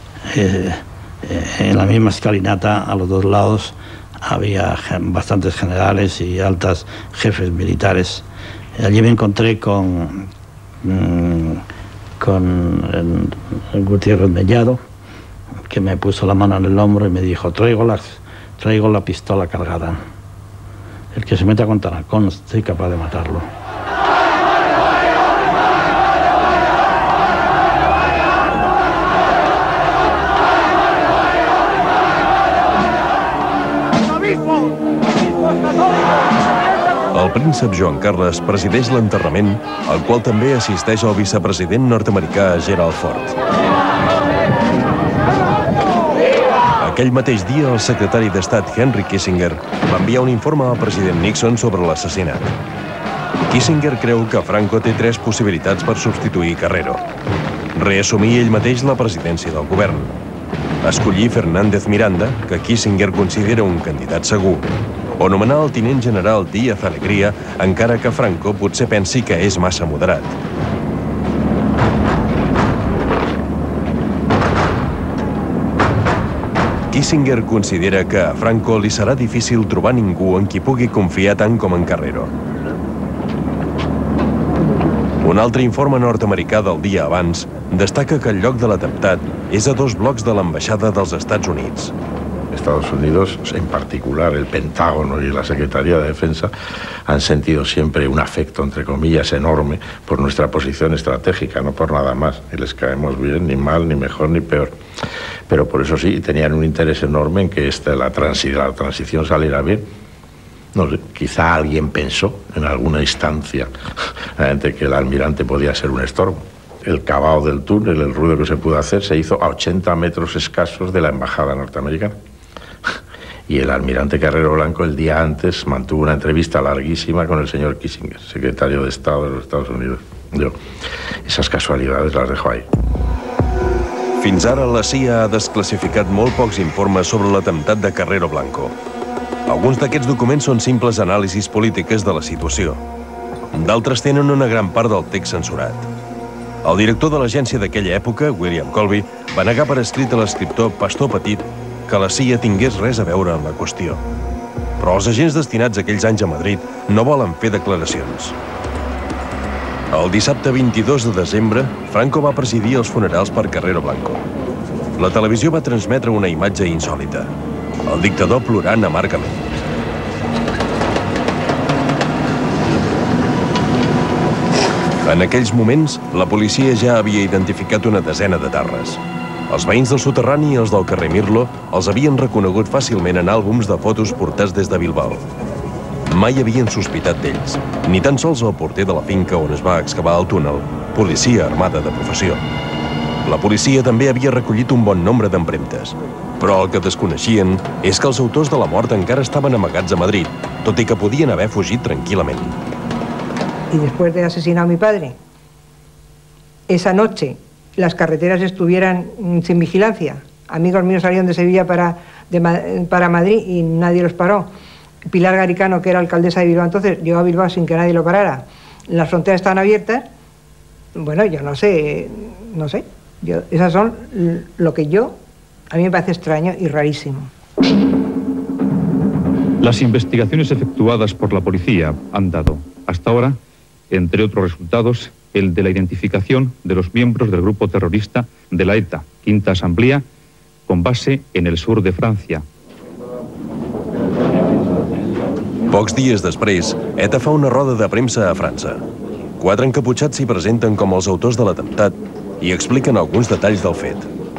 en la misma escalinata, a los dos lados, había bastantes generales y altos jefes militares. Allí me encontré con Gutiérrez Mellado, que me puso la mano en el hombro y me dijo, traigo la pistola cargada. El que se meta con Tarancón, estoy capaz de matarlo. El príncep Joan Carles presideix l'enterrament, al qual també assisteix el vicepresident nord-americà Gerald Ford. Aquell mateix dia, el secretari d'Estat Henry Kissinger va enviar un informe al president Nixon sobre l'assassinat. Kissinger creu que Franco té 3 possibilitats per substituir Carrero. Reassumir ell mateix la presidència del govern. Escollir Fernández Miranda, que Kissinger considera un candidat segur. O nomenar el tinent general Díaz Alegría, encara que Franco potser pensi que és massa moderat. Kissinger considera que a Franco li serà difícil trobar ningú en qui pugui confiar tant com en Carrero. Un altre informe nord-americà del dia abans destaca que el lloc de l'atemptat és a 2 blocs de l'ambaixada dels Estats Units. Estados Unidos, en particular el Pentágono y la Secretaría de Defensa, han sentido siempre un afecto, entre comillas, enorme por nuestra posición estratégica, no por nada más. Y les caemos bien, ni mal, ni mejor, ni peor. Pero por eso sí, tenían un interés enorme en que la transición saliera bien. No sé, quizá alguien pensó en alguna instancia que el almirante podía ser un estorbo. El cavado del túnel, el ruido que se pudo hacer, se hizo a 80 metros escasos de la embajada norteamericana. Y el almirante Carrero Blanco el día antes mantuvo una entrevista larguísima con el señor Kissinger, secretario de Estado de los Estados Unidos. Esas casualidades las dejo ahí. Fins ara la CIA ha desclassificat molt pocs informes sobre l'atemptat de Carrero Blanco. Alguns d'aquests documents són simples anàlisis polítiques de la situació. D'altres tenen una gran part del text censurat. El director de l'agència d'aquella època, William Colby, va negar per escrit a l'escriptor Pastor Petit que la CIA tingués res a veure amb la qüestió. Però els agents destinats aquells anys a Madrid no volen fer declaracions. El dissabte 22 de desembre, Franco va presidir els funerals per Carrero Blanco. La televisió va transmetre una imatge insòlita. El dictador plorant amargament. En aquells moments, la policia ja havia identificat una desena de terres. Els veïns del soterrani i els del carrer Mirlo els havien reconegut fàcilment en àlbums de fotos portats des de Bilbao. Mai havien sospitat d'ells, ni tan sols el porter de la finca on es va excavar el túnel, policia armada de professió. La policia també havia recollit un bon nombre d'empremtes, però el que desconeixien és que els autors de la mort encara estaven amagats a Madrid, tot i que podien haver fugit tranquil·lament. Y después de asesinar a mi padre, esa noche las carreteras estuvieran sin vigilancia. Amigos míos salieron de Sevilla para Madrid y nadie los paró. Pilar Garicano, que era alcaldesa de Bilbao entonces, llegó a Bilbao sin que nadie lo parara. Las fronteras estaban abiertas. Bueno, yo no sé. Esas son lo que a mí me parece extraño y rarísimo. Las investigaciones efectuadas por la policía han dado, hasta ahora, entre otros resultados, el de la identificación de los miembros del grupo terrorista de la ETA, Quinta Asamblea, con base en el sur de Francia. Pocs dies després, ETA fa una roda de premsa a França. 4 encaputxats s'hi presenten com els autors de l'atemptat i expliquen alguns detalls del fet.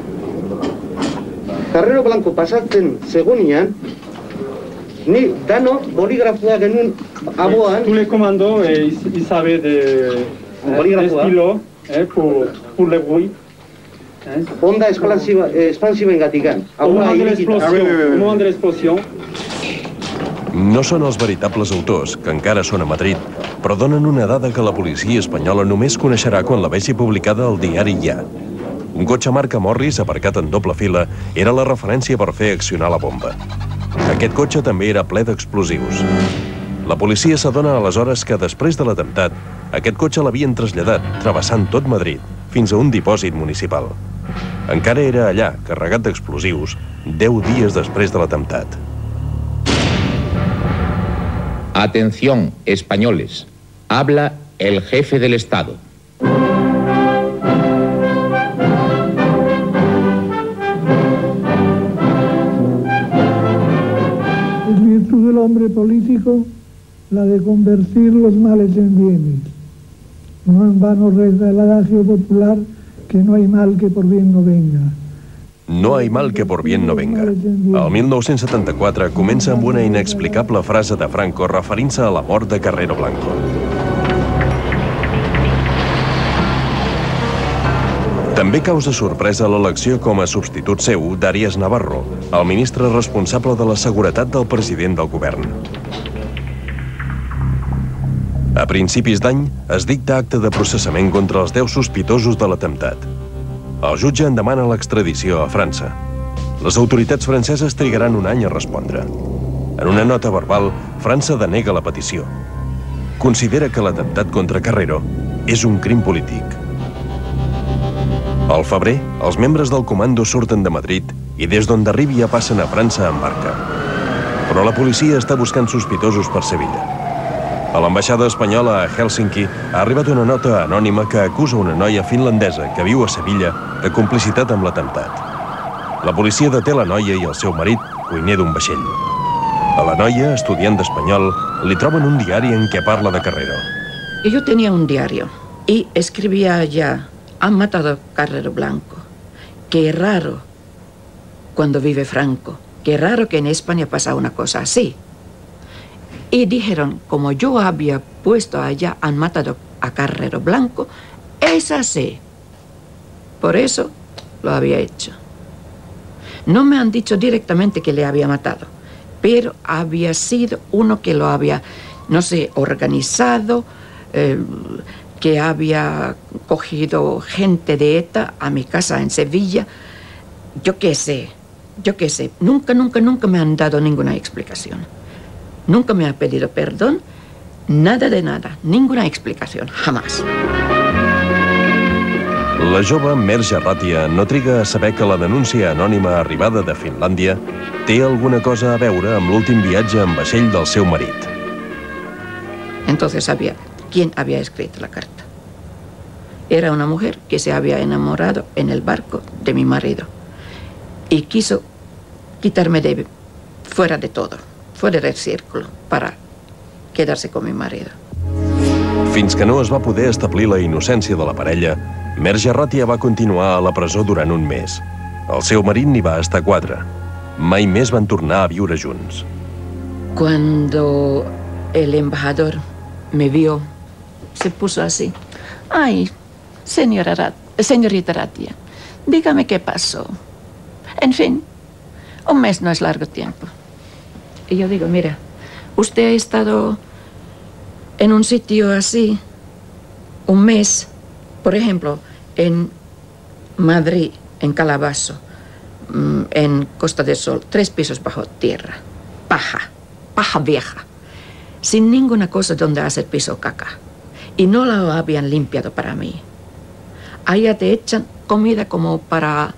Carrero Blanco pasatzen zegoenean, ni dano boligrafoa genuen aboan. Tous les commandos, ils savaient de estilo pour le bruit. Onda expansiva engatikan. Au moment de l'explosion. No són els veritables autors, que encara són a Madrid, però donen una dada que la policia espanyola només coneixerà quan la vegi publicada al diari Ja. Un cotxe marca Morris, aparcat en doble fila, era la referència per fer accionar la bomba. Aquest cotxe també era ple d'explosius. La policia s'adona aleshores que després de l'atemptat, aquest cotxe l'havien traslladat, travessant tot Madrid, fins a un dipòsit municipal. Encara era allà, carregat d'explosius, 10 dies després de l'atemptat. Atención, españoles. Habla el jefe del Estado. Es virtud del hombre político la de convertir los males en bienes. No en vano reza el adagio popular que no hay mal que por bien no venga. No hay mal que por bien no venga. El 1974 comença amb una inexplicable frase de Franco referint-se a la mort de Carrero Blanco. També causa sorpresa l'elecció com a substitut seu d'Arias Navarro, el ministre responsable de la seguretat del president del govern. A principis d'any es dicta acte de processament contra els 10 sospitosos de l'atemptat. El jutge en demana l'extradició a França. Les autoritats franceses trigaran un any a respondre. En una nota verbal, França denega la petició. Considera que l'atemptat contra Carrero és un crim polític. Al febrer, els membres del comando surten de Madrid i des d'Hondarribia ja passen a França en barca. Però la policia està buscant sospitosos per Sevilla. A l'ambaixada espanyola a Hèlsinki ha arribat una nota anònima que acusa una noia finlandesa que viu a Sevilla de complicitat amb l'atemptat. La policia deté la noia i el seu marit, cuiner d'un vaixell. A la noia, estudiant d'espanyol, li troben un diari en què parla de Carrero. Yo tenía un diario y escribía allá: han matado a Carrero Blanco. Qué raro cuando vive Franco. Qué raro que en España pasa una cosa así. Y dijeron, como yo había puesto allá, han matado a Carrero Blanco, es así. Por eso lo había hecho. No me han dicho directamente que le había matado, pero había sido uno que lo había, no sé, organizado, que había cogido gente de ETA a mi casa en Sevilla. Yo qué sé. Nunca me han dado ninguna explicación. Nunca me ha pedido perdón, nada de nada, ninguna explicación, jamás. La jove Merja Ratia no triga a saber que la denúncia anònima arribada de Finlàndia té alguna cosa a veure amb l'últim viatge en vaixell del seu marit. Entonces sabía quién había escrito la carta. Era una mujer que se había enamorado en el barco de mi marido y quiso quitarme fuera de todo, fuera del círculo, para quedarse con mi marido. Fins que no es va poder establir la innocència de la parella, Merja Ratia va continuar a la presó durant un mes. El seu marit n'hi va estar 4. Mai més van tornar a viure junts. Cuando el embajador me vio, se puso así. Ay, señorita Ratia, dígame qué pasó. En fin, un mes no es largo tiempo. Y yo digo, mira, usted ha estado en un sitio así un mes, por ejemplo, en Madrid, en Calabazo, en Costa del Sol, 3 pisos bajo tierra, paja vieja, sin ninguna cosa donde hacer piso caca. Y no lo habían limpiado para mí. Allá te echan comida como para...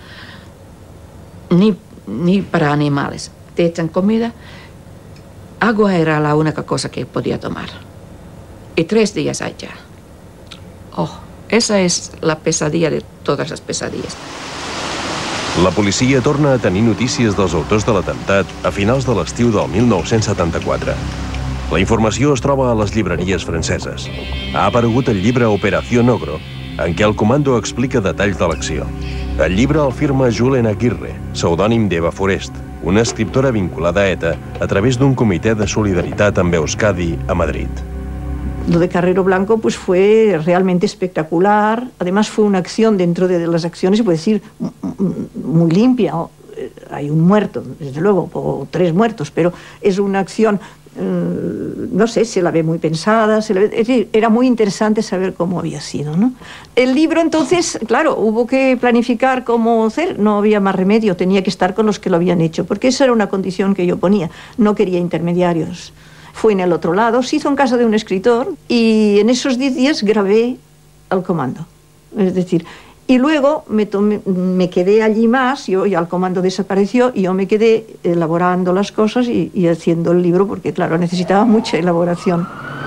Ni para animales. Te echan comida. Agua era la única cosa que podía tomar. Y 3 días allá. Oh, esa es la pesadilla de todas las pesadillas. La policia torna a tenir notícies dels autors de l'atemptat a finals de l'estiu del 1974. La informació es troba a les llibreries franceses. Ha aparegut el llibre Operació Nogro, en què el comando explica detalls de l'acció. El llibre el firma Julen Aguirre, pseudònim d'Eva Forest, una escriptora vinculada a ETA a través d'un comitè de solidaritat amb Euskadi a Madrid. Lo de Carrero Blanco pues fue realmente espectacular. Además fue una acción dentro de las acciones, se puede decir, muy limpia. Hay un muerto, desde luego, o 3 muertos, pero es una acción, no sé, se la ve muy pensada, es decir, era muy interesante saber cómo había sido, ¿no? El libro, entonces, claro, hubo que planificar cómo hacer, no había más remedio, tenía que estar con los que lo habían hecho, porque esa era una condición que yo ponía, no quería intermediarios. Fue en el otro lado, se hizo en casa de un escritor y en esos 10 días grabé al comando. Es decir, y luego me quedé allí más, ya el comando desapareció y yo me quedé elaborando las cosas y haciendo el libro porque, claro, necesitaba mucha elaboración.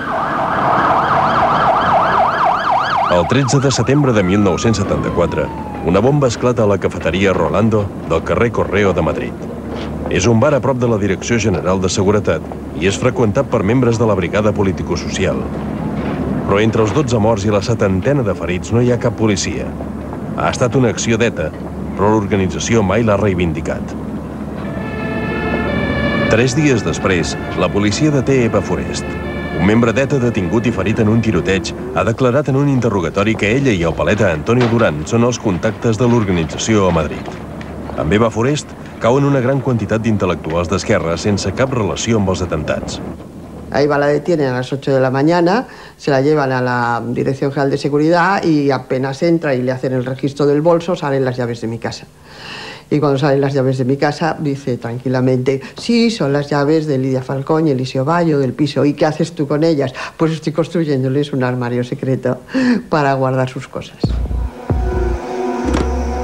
El 13 de setembre de 1974, una bomba esclata a la cafeteria Rolando del carrer Correo de Madrid. És un bar a prop de la Direcció General de Seguretat i és freqüentat per membres de la Brigada Político-Social. Però entre els 12 morts i la 70ena de ferits no hi ha cap policia. Ha estat una acció d'ETA, però l'organització mai l'ha reivindicat. 3 dies després, la policia deté Eva Forest. Un membre d'ETA detingut i ferit en un tiroteig ha declarat en un interrogatori que ella i el paleta Antonio Durán són els contactes de l'organització a Madrid. Amb Eva Forest cauen una gran quantitat d'intel·lectuals d'esquerra sense cap relació amb els atemptats. A Eva la detienen a las 8 de la mañana, se la llevan a la Dirección General de Seguridad y apenas entra y le hacen el registro del bolso, salen las llaves de mi casa. Y cuando salen las llaves de mi casa, dice tranquilamente, sí, son las llaves de Lidia Falcón y Eliseo Bayo del piso. ¿Y qué haces tú con ellas? Pues estoy construyéndoles un armario secreto para guardar sus cosas.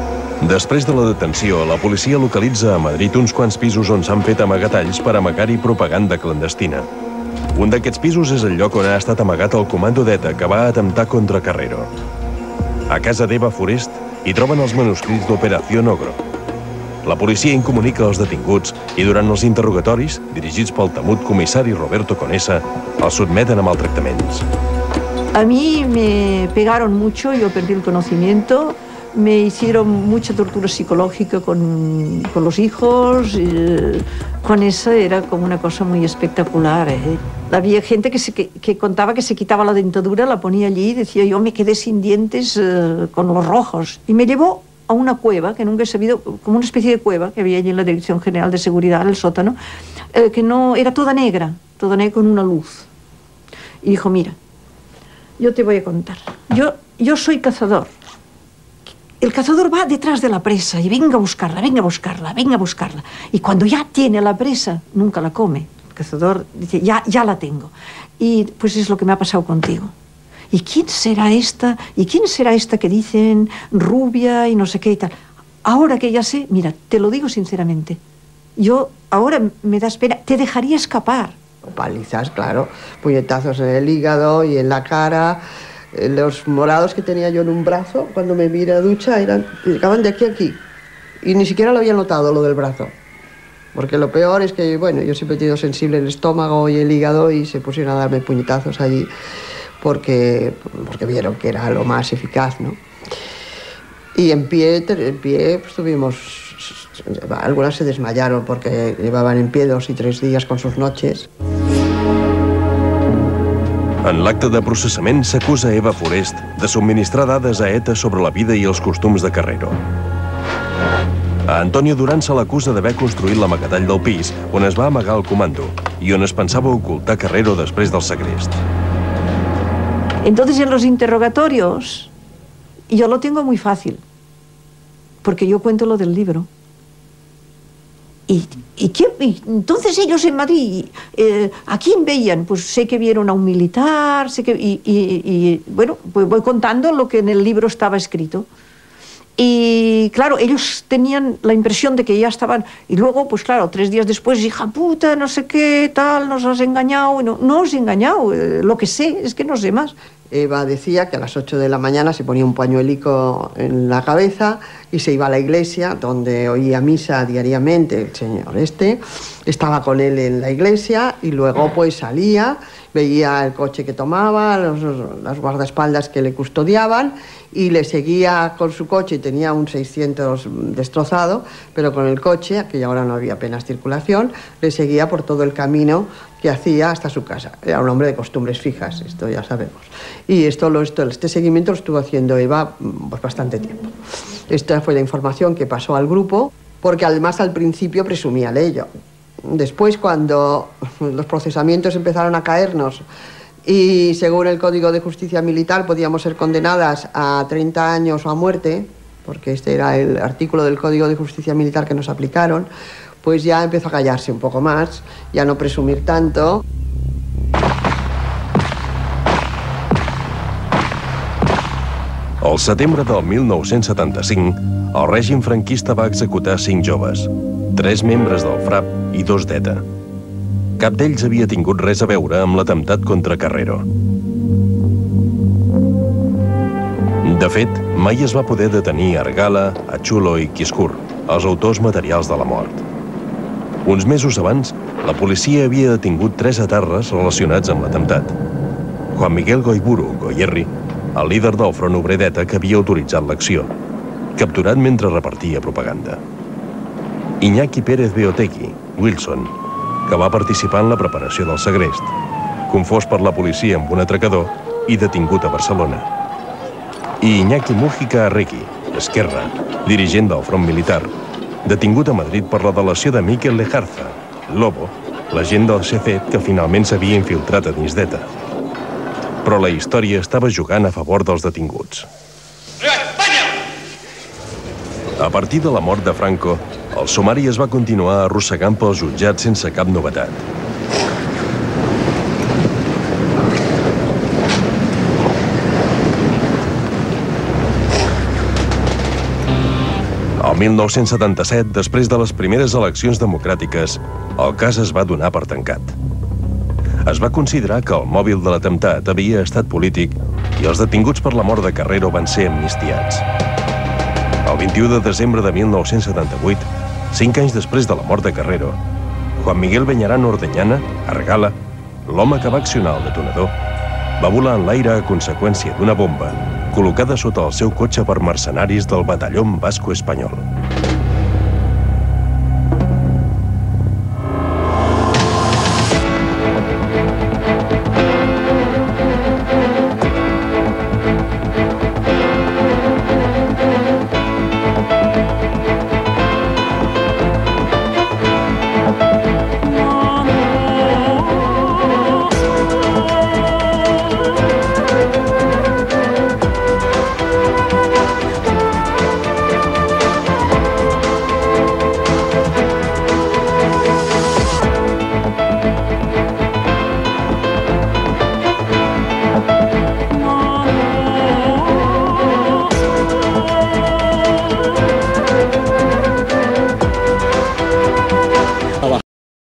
Després de la detenció, la policia localitza a Madrid uns quants pisos on s'han fet amagatalls per amagar-hi propaganda clandestina. Un d'aquests pisos és el lloc on ha estat amagat el comando d'ETA que va atemptar contra Carrero. A casa d'Eva Forest hi troben els manuscrits d'Operación Ogro. La policia incomunica als detinguts i durant els interrogatoris, dirigits pel temut comissari Roberto Conesa, els sotmeten a maltractaments. A mí me pegaron mucho, yo perdí el conocimiento, me hicieron mucha tortura psicológica con los hijos. Conesa era como una cosa muy espectacular. Había gente que contaba que se quitaba la dentadura, la ponía allí y decía, yo me quedé sin dientes con los rojos. Y me llevó a una cueva, que nunca he sabido, como una especie de cueva que había allí en la Dirección General de Seguridad, el sótano, que no era toda negra con una luz. Y dijo, mira, yo te voy a contar. Yo soy cazador. El cazador va detrás de la presa y venga a buscarla, venga a buscarla, venga a buscarla. Y cuando ya tiene la presa, nunca la come. El cazador dice, ya la tengo. Y pues es lo que me ha pasado contigo. ¿Y quién será esta? ¿Y quién será esta que dicen rubia y no sé qué y tal? Ahora que ya sé, mira, te lo digo sinceramente, yo ahora me das pena, te dejaría escapar. Palizas, claro, puñetazos en el hígado y en la cara. Los morados que tenía yo en un brazo, cuando me miré a ducha, llegaban de aquí a aquí. Y ni siquiera lo había notado, lo del brazo. Porque lo peor es que, bueno, yo siempre he tenido sensible el estómago y el hígado y se pusieron a darme puñetazos allí porque vieron que era lo más eficaz, ¿no? Y en pie pues tuvimos... Algunas se desmayaron porque llevaban en pie 2 y 3 días con sus noches. En l'acte de processament s'acusa Eva Forest de subministrar dades a ETA sobre la vida i els costums de Carrero. A Antonio Durán se l'acusa d'haver construït l'amagatall del pis on es va amagar el comando i on es pensava ocultar Carrero després del segrest. Entonces en los interrogatorios yo lo tengo muy fácil, porque yo cuento lo del libro. ¿Y entonces ellos en Madrid, ¿a quién veían? Pues sé que vieron a un militar, sé que, bueno, pues voy contando lo que en el libro estaba escrito. Y claro, ellos tenían la impresión de que ya estaban, y luego, pues claro, 3 días después, hija puta, no sé qué, tal, nos has engañado. No os he engañado, lo que sé es que no sé más. Eva decía que a las 8 de la mañana se ponía un pañuelico en la cabeza y se iba a la iglesia, donde oía misa diariamente el señor estaba con él en la iglesia y luego pues salía, veía el coche que tomaba, las guardaespaldas que le custodiaban y le seguía con su coche, y tenía un 600 destrozado, pero con el coche, aquella hora no había apenas circulación, le seguía por todo el camino que hacía hasta su casa. Era un hombre de costumbres fijas, esto ya sabemos. Y este seguimiento lo estuvo haciendo Eva pues, bastante tiempo. Esta fue la información que pasó al grupo, porque además al principio presumía de ello. Después, cuando los procesamientos empezaron a caernos y según el Código de Justicia Militar podíamos ser condenadas a 30 años o a muerte, porque este era el artículo del Código de Justicia Militar que nos aplicaron, pues ya empezó a callarse un poco más, ya no presumir tanto. Al setembre del 1975, el règim franquista va executar 5 joves, 3 membres del FRAP i 2 d'ETA. Cap d'ells havia tingut res a veure amb l'atemptat contra Carrero. De fet, mai es va poder detenir Argala, Achulo i Quiscur, els autors materials de la mort. Uns mesos abans, la policia havia detingut 3 etarres relacionats amb l'atemptat. Juan Miguel Goiburu Goyerri, el líder del Front Obrer d'ETA que havia autoritzat l'acció, capturat mentre repartia propaganda. Iñaki Pérez Beotegui, Wilson, que va participar en la preparació del segrest, confós per la policia amb un atracador i detingut a Barcelona. I Iñaki Mújica Arregui, Esquerra, dirigent del Front Militar, detingut a Madrid per la delació de Miquel Lejarza, Lobo, l'agent del CC que finalment s'havia infiltrat a dins d'ETA. Però la història estava jugant a favor dels detinguts. A partir de la mort de Franco, el sumari es va continuar arrossegant pels jutjats sense cap novetat. El 1977, després de les primeres eleccions democràtiques, el cas es va donar per tancat. Es va considerar que el mòbil de l'atemptat havia estat polític i els detinguts per la mort de Carrero van ser amnistiats. El 21 de desembre de 1978, 5 anys després de la mort de Carrero, Juan Miguel Beñarán Ordeñana, a Regala, l'home que va accionar el detonador, va volar en l'aire a conseqüència d'una bomba col·locada sota el seu cotxe per mercenaris del batalló basco espanyol.